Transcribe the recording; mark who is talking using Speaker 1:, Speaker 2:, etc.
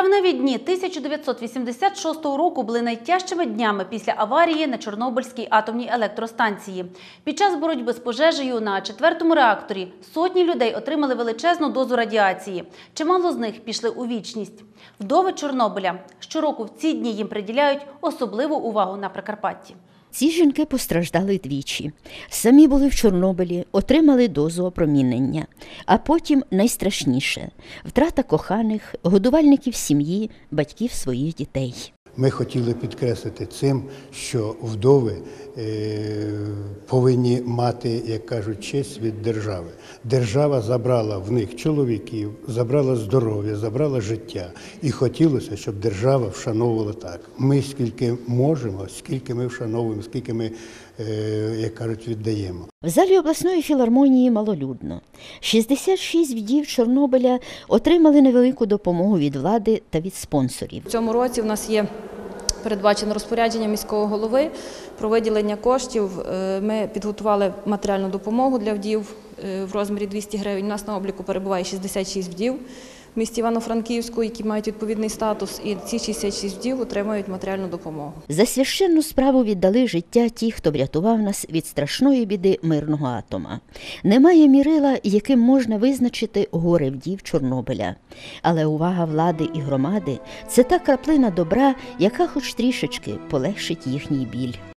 Speaker 1: Травневі дні 1986 року були найтяжчими днями після аварії на Чорнобильській атомній електростанції. Під час боротьби з пожежею на 4-му реакторі сотні людей отримали величезну дозу радіації. Чимало з них пішли у вічність. Вдови Чорнобиля щороку в ці дні їм приділяють особливу увагу на Прикарпатті.
Speaker 2: Ці жінки постраждали двічі. Самі були в Чорнобилі, отримали дозу опромінення. А потім найстрашніше – втрата коханих, годувальників сім'ї, батьків своїх дітей.
Speaker 3: Ми хотіли підкреслити цим, що вдови повинні мати, як кажуть, честь від держави. Держава забрала в них чоловіків, забрала здоров'я, забрала життя. І хотілося, щоб держава вшановувала так. Ми скільки можемо, скільки ми вшановуємо, скільки ми, як кажуть, віддаємо.
Speaker 2: В залі обласної філармонії малолюдно. 66 вдів Чорнобиля отримали невелику допомогу від влади та від спонсорів.
Speaker 4: В цьому році в нас є передбачено розпорядження міського голови про виділення коштів. Ми підготували матеріальну допомогу для вдів в розмірі 200 гривень. У нас на обліку перебуває 66 вдів в місті Івано-Франківську, які мають відповідний статус, і ці 66 вдів отримують матеріальну допомогу.
Speaker 2: За священну справу віддали життя ті, хто врятував нас від страшної біди мирного атома. Немає мірила, яким можна визначити горе вдів Чорнобиля. Але увага влади і громади – це та краплина добра, яка хоч трішечки полегшить їхній біль.